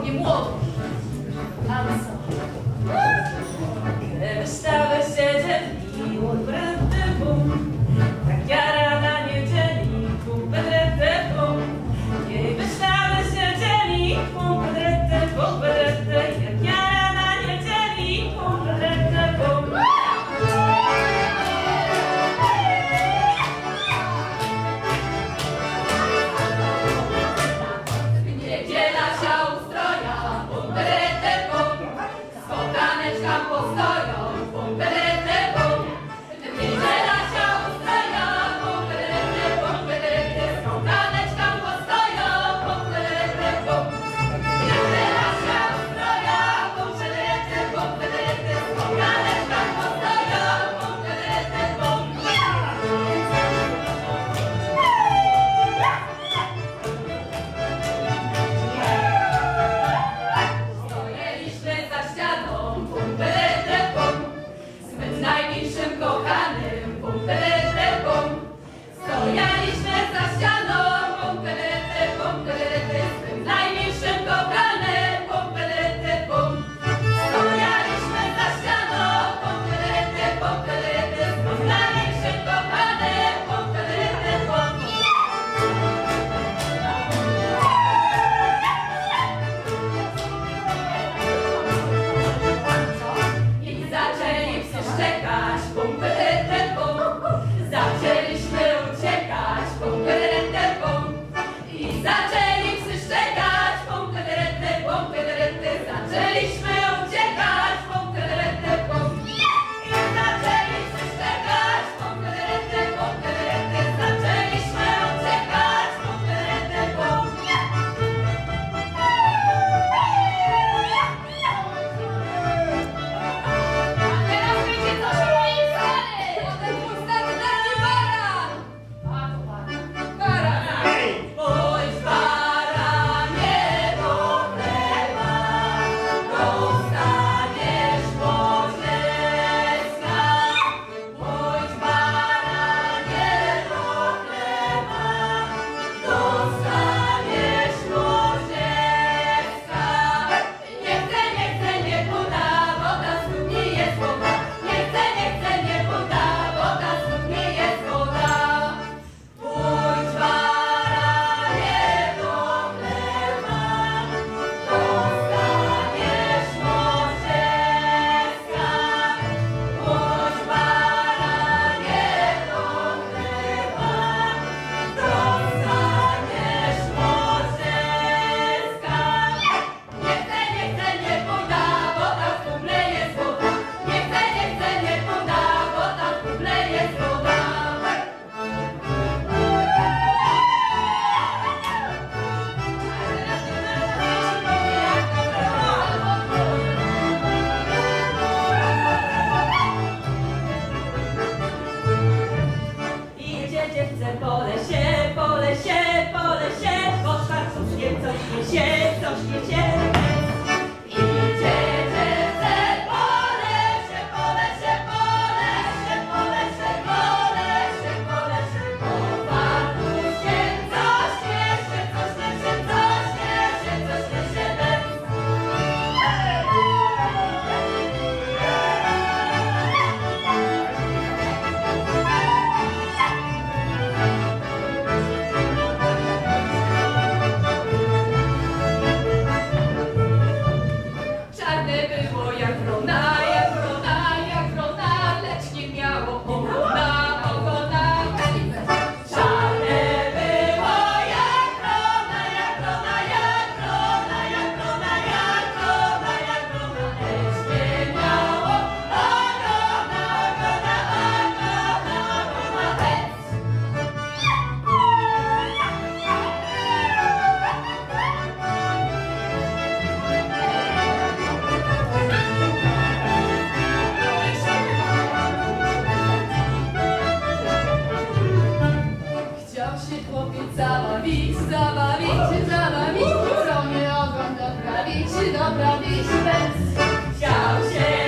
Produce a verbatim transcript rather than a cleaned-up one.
nie młodość. A co? Gdy wystawę siedzę i odwrotny bum, tak jara na niedzieli, bum, bedrete, bum. Jej wystawę siedzeli, bum, bedrete, bum, bedrete, jak jara na niedzieli, bum, bedrete, bum. Niedziela się ustroja, bum, bedrete, bum. Spotaneczka postoją, bum, bedrete, bum. Niedziela się ustroja, bum, bedrete, bum, bedrete. Spotaneczka postoją, bum, bedrete, bum. Niedziela się ustroja, bum, bedrete, bum, bedrete. Spotaneczka postoją, bum, bedrete, bum. Stojeliśmy za ścianą, bum, bedrete, bum. Zbyt najmilszym kochanym, bum, bedrete, bum. Stojeliśmy za ścianą, bum, bedrete, bum, bedrete. Zbyt najmilszym kochanym, bum, bedrete, bum. Stojeliśmy za ścianą, bum, bedrete, bum, bedrete. Zbyt najmilszym kochanym, bum, bedrete, bum. I zaczęli psy szczekać, bum, bedrete, bum. Zaczęliśmy uciekać, bum, bedrete, bum. I zaczęli psy szczekać, bum, bedrete, bum, bedrete. Zaczęliśmy uciekać, bum, bedrete, bum. I zaczęli psy szczekać, bum, bedrete, bum, bedrete. Zaczęliśmy uciekać, bum, bedrete, bum. Teraz wiecie, co się moi stary! Potem pustawy taki baran! A to baran. Baran! Pójdź baranie do chleba, dostaniesz łożeska. Pójdź baranie do chleba, dostaniesz łożeska. Nie chcę, nie chcę, nie poda, woda znów nie jest woda. Nie chcę, nie chcę, nie poda, woda znów nie jest woda. Pójdź baranie do chleba, dostaniesz łożeska. Pójdź baranie do chleba, dostaniesz łożeska. Nie chcę, nie chcę, nie poda, woda w kuble jest woda. Nie chcę, nie chcę, nie poda, woda w kuble jest woda. Idzie dziewczę po lesie, po lesie, po lesie, po szwarcuskiem coś niesie, coś niesie. Idzie dziewczę po lesie, po lesie, po lesie, po lesie, po lesie, po lesie, po szwarcuskiem coś niesie, coś niesie, coś niesie, coś niesie. Czarne było jak wrona, jak wrona, jak wrona, lecz nie miało ogona, ogona. Czarne było jak wrona, jak wrona, jak wrona, jak wrona, jak wrona, jak wrona, lecz nie miało ogona, ogona, ogona, ogona, lecz. Chciał się chłopiec zabawić, zabawić się, zabawić, co nie ogon doprawić, doprawić bez. Chciał się